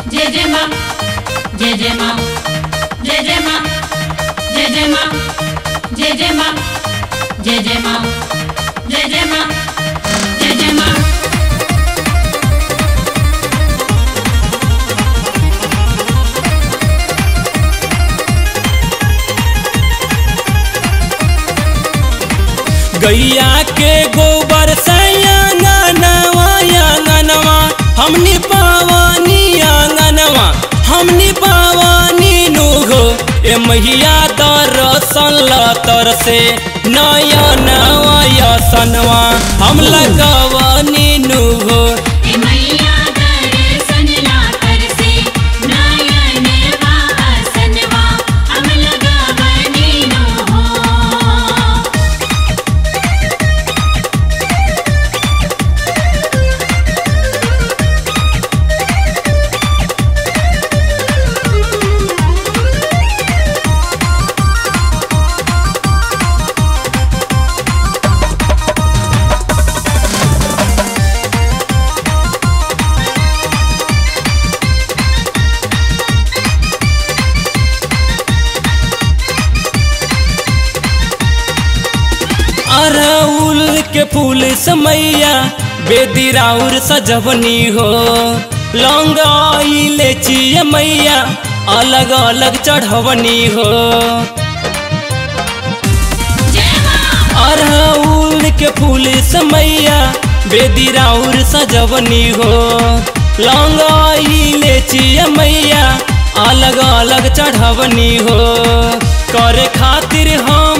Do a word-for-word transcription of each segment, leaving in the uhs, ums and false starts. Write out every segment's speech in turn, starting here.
जय जय माँ जय जय माँ जय जय माँ जय जय माँ जय जय माँ जय जय माँ जय जय माँ जय जय माँ। गैया के गोबर से आंगनवा आंगनवा हमनी पावानी आंगनवा हमनी पावानी नुहो ए मैया दर्शन लतर से नया नवा सनवा हम लगवानी नुहो अरउल के फूल समैया बेदी राउर सजवनी हो लौंगा इलायची मैया अलग अलग चढ़वनी हो। अरउल के फूल समैया बेदी राउर सजवनी हो लौंगा इलायची मैया अलग अलग चढ़वनी हो। करे खातिर हम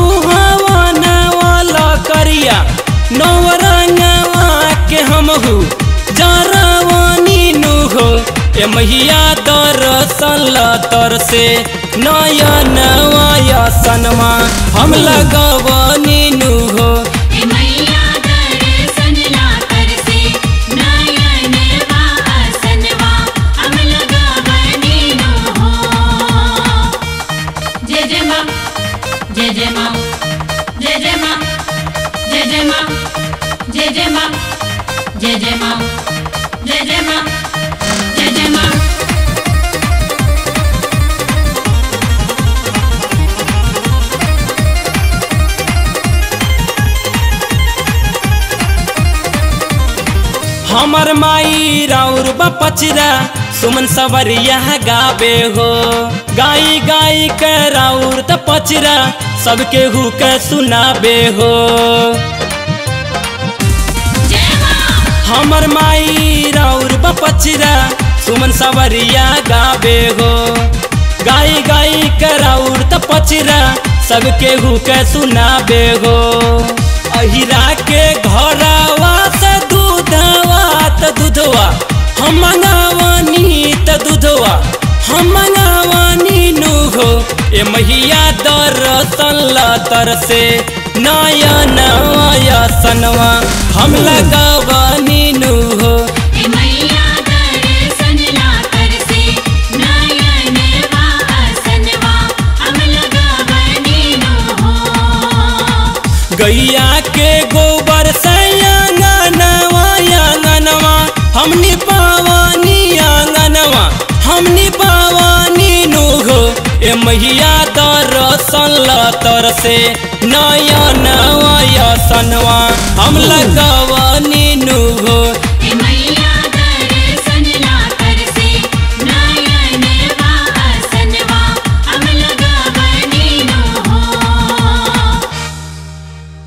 करिया नवरंगवा के हमहू जरवानी नु हो ए मैया दर्शन लतर से नया नवा सनमा हम लगवानी नु हो। जय जय माँ जय जय माँ जय जय माँ जय जय माँ जय जय माँ जय जय माँ जय जय माँ जय जय माँ। हमर माई राउर बपचरा सुमन सवरिया गावे हो गाई गाई के राउर त पचरा सबके हु के सुनाबे हो। हमर माई राउर बपचरा सुमन सवरिया गावे हो गाई गाई के राउर त पचरा सबके हु के सुनाबे हो। अहिरा के घरवा से दूधवा त दूधवा हम मंगावानी त दूधवा हम मंगावानी नु हो ए मैया दर्शन लतर से नया नवा सनवा हम लगवानी नु हो। गैया के गोबर से आंगनवा आंगनवा हमनी पावानी आंगनवा हमनी पावानी नु हो ए मैया दर्शन लतर से नया नवा सनवा हम लगवानी नु हो।